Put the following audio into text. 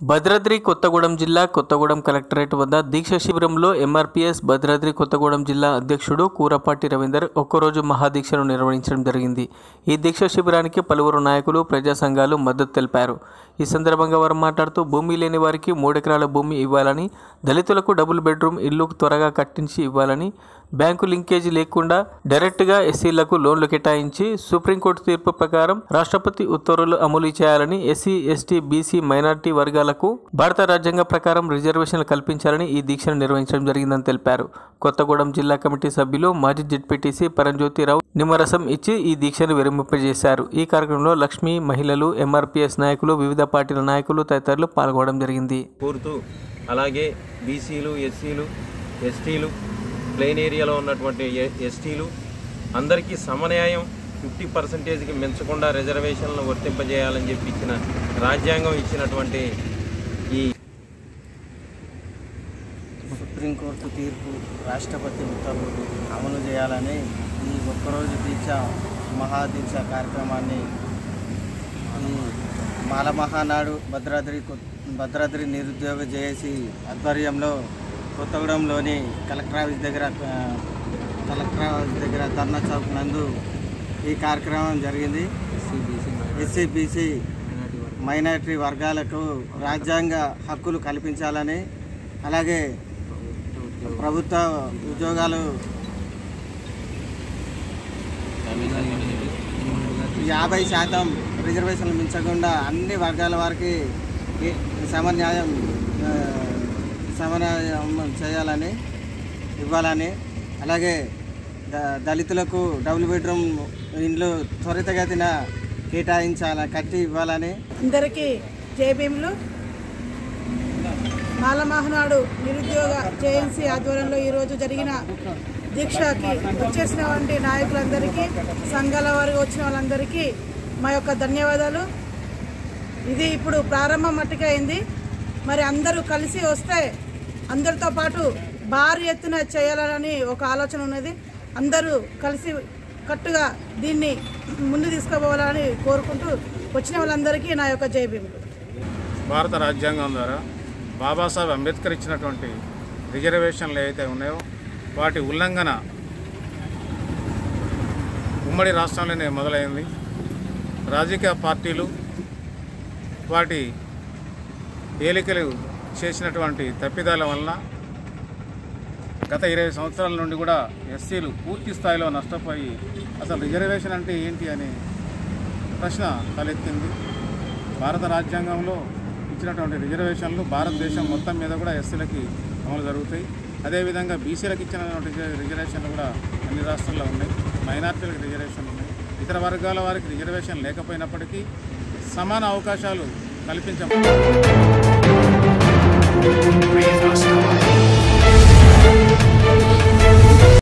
భద్రాద్రి కొత్తగూడెం జిల్లా కొత్తగూడెం కలెక్టరేట్ వద్ద దీక్ష శిబిరంలో ఎంఆర్పీఎస్ భద్రాద్రి కొత్తగూడెం జిల్లా అధ్యక్షుడు కూరపాటి రవీందర్ ఒక్కరోజు మహాదీక్షను నిర్వహించడం జరిగింది. ఈ దీక్ష శిబిరానికి పలువురు నాయకులు, ప్రజా సంఘాలు మద్దతు తెలిపారు. ఈ సందర్భంగా వారు మాట్లాడుతూ భూమి లేని వారికి 3 ఎకరాల భూమి ఇవ్వాలని, దళితులకు డబుల్ బెడ్రూమ్ ఇల్లు త్వరగా కట్టించి ఇవ్వాలని, బ్యాంకు లింకేజీ లేకుండా డైరెక్ట్గా ఎస్సీలకు లోన్లు కేటాయించి సుప్రీంకోర్టు తీర్పు ప్రకారం రాష్ట్రపతి ఉత్తర్వులు అమలు చేయాలని, ఎస్సీ, ఎస్టీ, బీసీ, మైనార్టీ వర్గాలకు భారత రాజ్యాంగ ప్రకారం రిజర్వేషన్లు కల్పించాలని ఈ దీక్షను నిర్వహించడం జరిగిందని తెలిపారు. కొత్తగూడెం జిల్లా కమిటీ సభ్యులు మాజీ జెడ్పీటీసీ పరంజ్యోతిరావు నిమ్మరసం ఇచ్చి ఈ దీక్షను విరమింపజేశారు. ఈ కార్యక్రమంలో లక్ష్మి, మహిళలు, ఎంఆర్పీఎస్ నాయకులు, వివిధ పార్టీల నాయకులు తదితరులు పాల్గొనడం జరిగింది. అలాగే బీసీలు, ఎస్సీలు, ఎస్టీలు, ప్లెయిన్ ఏరియాలో ఉన్నటువంటి ఎస్టీలు అందరికీ సమన్యాయం 50%కి మించకుండా రిజర్వేషన్లను వర్తింపజేయాలని చెప్పి ఇచ్చిన రాజ్యాంగం ఇచ్చినటువంటి ఈ సుప్రీంకోర్టు తీర్పు, రాష్ట్రపతి ఉత్తర్వులు అమలు చేయాలని ఈ ఒక్కరోజు దీక్ష మహాదీక్ష కార్యక్రమాన్ని ఈ మాల మహానాడు భద్రాద్రి నిరుద్యోగ జేఏసీ ఆధ్వర్యంలో కొత్తగూడెంలోని కలెక్టర్ ఆఫీస్ దగ్గర ధర్నా చౌక్ నందు ఈ కార్యక్రమం జరిగింది. ఎస్సీ, బీసీ, మైనారిటీ వర్గాలకు రాజ్యాంగ హక్కులు కల్పించాలని, అలాగే ప్రభుత్వ ఉద్యోగాలు 50% రిజర్వేషన్లు మించకుండా అన్ని వర్గాల వారికి సమన్యాయం చేయాలని, ఇవ్వాలని, అలాగే దళితులకు డబుల్ బెడ్రూమ్ ఇండ్లు త్వరితగతిన కట్టి ఇవ్వాలని. అందరికీ జేబీఎంలు. మాల మహానాడు నిరుద్యోగ జేఏసీ ఆధ్వర్యంలో ఈరోజు జరిగిన దీక్షకి వచ్చేసినటువంటి నాయకులందరికీ, సంఘాల వారికి వచ్చిన వాళ్ళందరికీ మా యొక్క ధన్యవాదాలు. ఇది ఇప్పుడు ప్రారంభం మట్టుగా అయింది. మరి అందరూ కలిసి వస్తే అందరితో పాటు భారీ ఎత్తున చేయాలని ఒక ఆలోచన ఉన్నది. అందరూ కలిసి కట్టుగా దీన్ని ముందు తీసుకుపోవాలని కోరుకుంటూ వచ్చిన వాళ్ళందరికీ నా యొక్క జై భీమ్. భారత రాజ్యాంగం ద్వారా బాబాసాహెబ్ అంబేద్కర్ ఇచ్చినటువంటి రిజర్వేషన్లు ఏవైతే ఉన్నాయో వాటి ఉల్లంఘన ఉమ్మడి రాష్ట్రంలోనే మొదలైంది. రాజకీయ పార్టీలు వాటి ఏలికలు చేసినటువంటి తప్పిదాల వలన గత 20 సంవత్సరాల నుండి కూడా ఎస్సీలు పూర్తి స్థాయిలో నష్టపోయి అసలు రిజర్వేషన్ అంటే ఏంటి అనే ప్రశ్న తలెత్తింది. భారత రాజ్యాంగంలో ఇచ్చినటువంటి రిజర్వేషన్లు భారతదేశం మొత్తం మీద కూడా ఎస్సీలకి అమలు జరుగుతాయి. అదేవిధంగా బీసీలకు ఇచ్చినటువంటి రిజర్వేషన్లు కూడా అన్ని రాష్ట్రాల్లో ఉన్నాయి. మైనార్టీలకు రిజర్వేషన్లు ఉన్నాయి. ఇతర వర్గాల వారికి రిజర్వేషన్ లేకపోయినప్పటికీ సమాన అవకాశాలు కల్పించబడ్డాయి.